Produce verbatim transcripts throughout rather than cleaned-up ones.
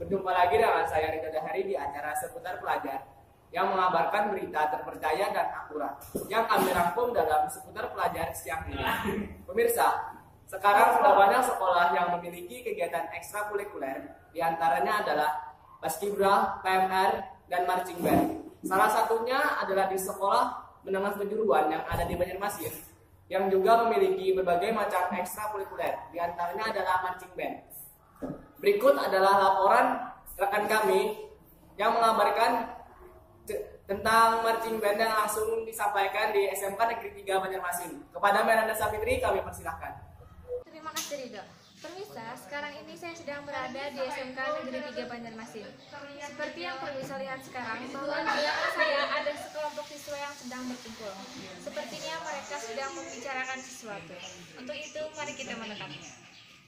Berjumpa lagi dengan saya Ridho Dahari di acara seputar pelajar yang mengabarkan berita terpercaya dan akurat yang kami rangkum dalam seputar pelajar siang ini. Pemirsa, sekarang sudah banyak sekolah yang memiliki kegiatan ekstrakurikuler, diantaranya adalah Paskibra, P M R, dan Marching Band. Salah satunya adalah di sekolah menengah kejuruan yang ada di Banjarmasin, yang juga memiliki berbagai macam ekstrakurikuler, diantaranya adalah Marching Band. Berikut adalah laporan rekan kami yang mengabarkan tentang marching band yang langsung disampaikan di S M K Negeri tiga Banjarmasin. Kepada Miranda Sapitri kami persilahkan. Terima kasih Ridho. Permisa, sekarang ini saya sedang berada di S M K Negeri tiga Banjarmasin. Seperti yang permisa lihat sekarang, bahwa di belakang saya ada sekelompok siswa yang sedang berkumpul. Sepertinya mereka sedang membicarakan sesuatu. Untuk itu, mari kita mendekati.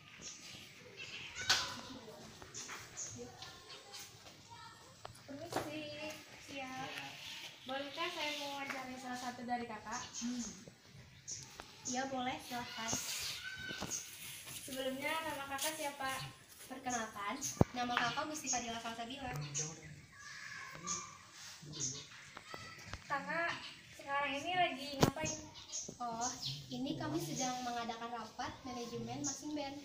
Bolehkah saya mewawancarai salah satu dari kakak? Hmm. Ya boleh, silahkan. Sebelumnya nama kakak siapa? Perkenalkan, nama kakak Gusti Fadila Salsabila. Kakak sekarang ini lagi ngapain? Oh, ini kami sedang mengadakan rapat manajemen marching band.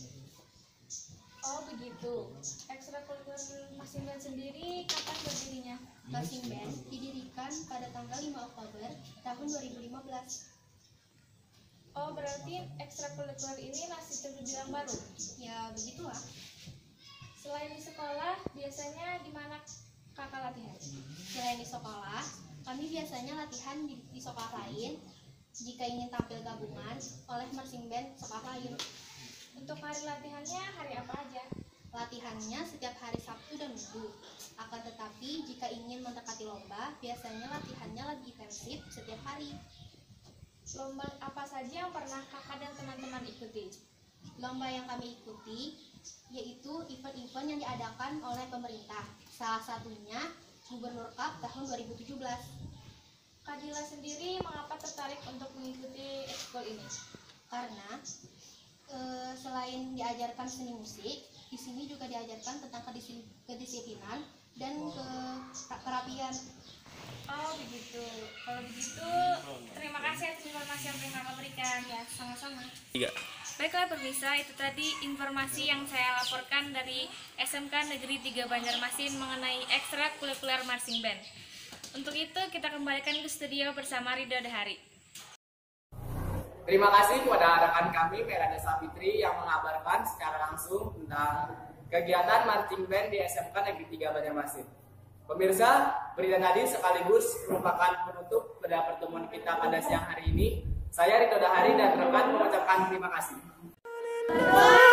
Oh begitu. Ekstrakurikuler marching band sendiri kapan berdirinya? Marching band didirikan pada tanggal lima Oktober tahun dua ribu lima belas. Oh berarti ekstrakurikuler ini masih terbilang baru? Ya begitulah. Selain di sekolah, biasanya di mana kakak latihan? Selain di sekolah, kami biasanya latihan di, di sekolah lain jika ingin tampil gabungan oleh marching band sekolah lain. Untuk hari latihannya hari apa aja? Latihannya setiap hari Sabtu dan Minggu. Akan tetapi jika ingin mendekati lomba, biasanya latihannya lebih intensif setiap hari. Lomba apa saja yang pernah kakak dan teman-teman ikuti? Lomba yang kami ikuti yaitu event-event yang diadakan oleh pemerintah. Salah satunya Gubernur Cup tahun dua ribu tujuh belas. Kak Dila sendiri mengapa tertarik untuk mengikuti ekskul ini? Karena e, selain diajarkan seni musik, di sini juga diajarkan tentang kedisiplinan dan ke kerapian. Oh begitu. Kalau begitu, terima kasih atas informasi yang telah kakak berikan. Ya, sama-sama. Tiga. Baiklah pemirsa, itu tadi informasi yang saya laporkan dari S M K Negeri tiga Banjarmasin mengenai ekstrakurikuler marching band. Untuk itu kita kembalikan ke studio bersama Ridho Dahari. Terima kasih kepada rekan kami Miranda Sapitri yang mengabarkan secara langsung tentang kegiatan marching band di S M K Negeri tiga Banjarmasin. Pemirsa, berita tadi sekaligus merupakan penutup pada pertemuan kita pada siang hari ini. Saya Ridho Dahari dan rekan mengucapkan terima kasih.